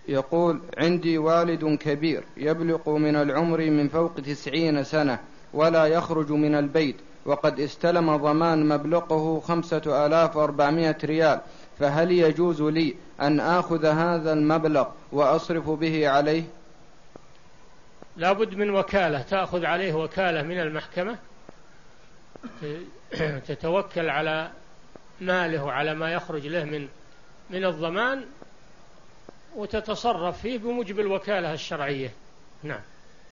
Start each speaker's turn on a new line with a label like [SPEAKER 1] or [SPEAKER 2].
[SPEAKER 1] يقول: عندي والد كبير يبلغ من العمر من فوق 90 سنة ولا يخرج من البيت، وقد استلم ضمان مبلغه 5400 ريال، فهل يجوز لي أن آخذ هذا المبلغ وأصرف به عليه؟
[SPEAKER 2] لا بد من وكالة، تأخذ عليه وكالة من المحكمة، تتوكل على ماله وعلى ما يخرج له من الضمان، وتتصرف فيه بموجب الوكالة الشرعية. نعم.